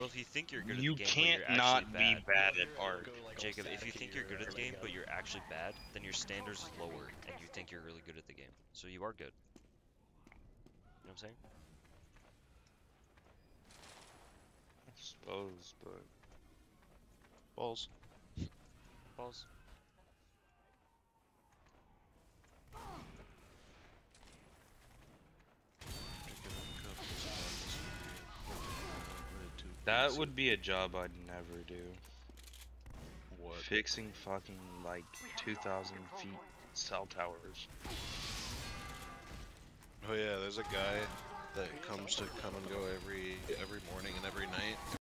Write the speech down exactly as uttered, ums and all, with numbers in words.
Well, if you think you're good at You the game, can't but you're not actually be bad, bad at art. Jacob, if you think you're good at the game, but you're actually bad, then your standards is lower, and you think you're really good at the game. So you are good. You know what I'm saying? I suppose, but Balls. Balls. that would be a job I'd never do. What? Fixing fucking like two thousand feet cell towers. Oh yeah, there's a guy that comes to come and go every every morning and every night.